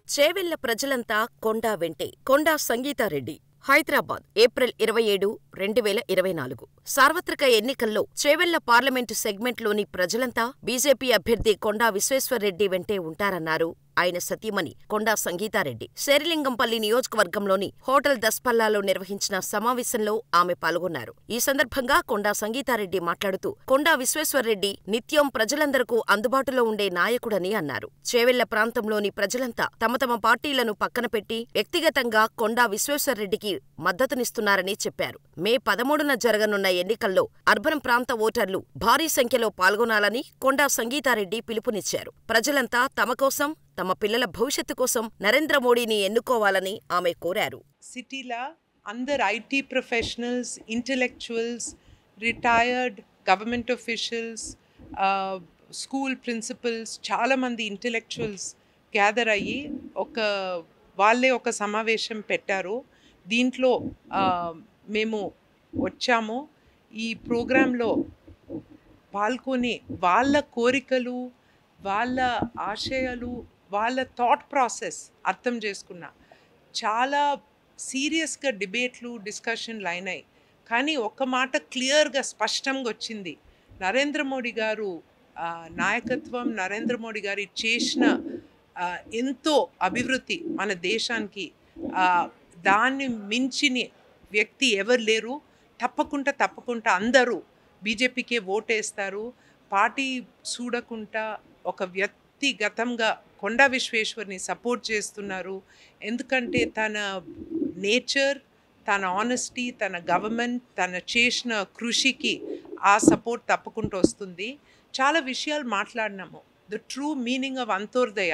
చేవెళ్ల ప్రజలంతా కొండా వెంటే. కొండా సంగీతారెడ్డి. హైదరాబాద్, ఏప్రిల్ 27, 2024. సార్వత్రిక ఎన్నికల్లో చేవెళ్ల పార్లమెంటు సెగ్మెంట్లోని ప్రజలంతా బీజేపీ అభ్యర్థి కొండా విశ్వేశ్వర్రెడ్డి వెంటే ఉంటారన్నారు ఆయన సతీమణి కొండా సంగీతారెడ్డి. శేరిలింగంపల్లి నియోజకవర్గంలోని హోటల్ దస్పల్లాలో నిర్వహించిన సమావేశంలో ఆమె పాల్గొన్నారు. ఈ సందర్భంగా కొండా సంగీతారెడ్డి మాట్లాడుతూ కొండా విశ్వేశ్వర్రెడ్డి నిత్యం ప్రజలందరకు అందుబాటులో ఉండే నాయకుడని అన్నారు. చేవెళ్ల ప్రాంతంలోని ప్రజలంతా తమ తమ పార్టీలను పక్కనపెట్టి వ్యక్తిగతంగా కొండా విశ్వేశ్వర్రెడ్డికి మద్దతునిస్తున్నారని చెప్పారు. మే 13న జరగనున్న ఎన్నికల్లో అర్బన్ ప్రాంత ఓటర్లు భారీ సంఖ్యలో పాల్గొనాలని కొండా సంగీతారెడ్డి పిలుపునిచ్చారు. ప్రజలంతా తమ కోసం, తమ పిల్లల భవిష్యత్తు కోసం నరేంద్ర మోడీని ఎన్నుకోవాలని ఆమె కోరారు. సిటీలా అందరు IT professionals, intellectuals, retired government officials, school principals, చాలామంది ఇంటెలెక్చువల్స్ గ్యాదర్ అయ్యి వాళ్ళే ఒక సమావేశం పెట్టారు. దీంట్లో మేము వచ్చాము. ఈ ప్రోగ్రాంలో పాల్గొని వాళ్ళ కోరికలు, వాళ్ళ ఆశయాలు, వాళ్ళ థాట్ ప్రాసెస్ అర్థం చేసుకున్నా. చాలా సీరియస్గా డిబేట్లు, డిస్కషన్లు అయినాయి. కానీ ఒక్క మాట క్లియర్గా స్పష్టంగా వచ్చింది. నరేంద్ర మోడీ గారు నాయకత్వం, నరేంద్ర మోడీ గారు చేసిన ఎంతో అభివృద్ధి మన దేశానికి, దాన్ని మించిన వ్యక్తి ఎవరు లేరు. తప్పకుండా అందరూ బీజేపీకే ఓటేస్తారు. పార్టీ చూడకుండా ఒక వ్యక్తిగతంగా కొండా విశ్వేశ్వర్ని సపోర్ట్ చేస్తున్నారు. ఎందుకంటే తన నేచర్, తన ఆనెస్టీ, తన గవర్నమెంట్, తన చేసిన కృషికి ఆ సపోర్ట్ తప్పకుండా వస్తుంది. చాలా విషయాలు మాట్లాడినాము. The true meaning of Antyodaya.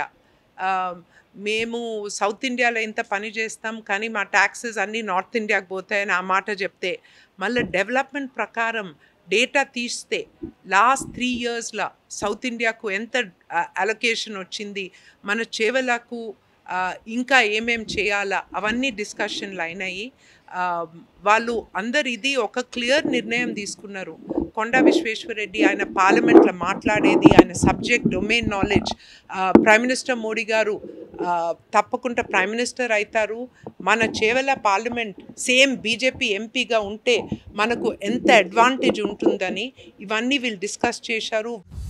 మేము సౌత్ ఇండియాలో ఎంత పని చేస్తాం, కానీ మా ట్యాక్సెస్ అన్నీ నార్త్ ఇండియాకి పోతాయని ఆ మాట చెప్తే, మళ్ళీ డెవలప్మెంట్ ప్రకారం డేటా తీస్తే లాస్ట్ 3 yearsలో సౌత్ ఇండియాకు ఎంత అలొకేషన్ వచ్చింది, మన చేవెళ్లకు ఇంకా ఏమేం చేయాలా, అవన్నీ డిస్కషన్లు అయినాయి. వాళ్ళు అందరు ఇది ఒక క్లియర్ నిర్ణయం తీసుకున్నారు. కొండా విశ్వేశ్వర్రెడ్డి ఆయన పార్లమెంట్లో మాట్లాడేది, ఆయన subject domain knowledge, prime minister Modi garu తప్పకుండా ప్రైమ్ మినిస్టర్ అవుతారు. మన చేవెళ్ల పార్లమెంట్ సేమ్ బీజేపీ ఎంపీగా ఉంటే మనకు ఎంత అడ్వాంటేజ్ ఉంటుందని ఇవన్నీ వీళ్ళు డిస్కస్ చేశారు.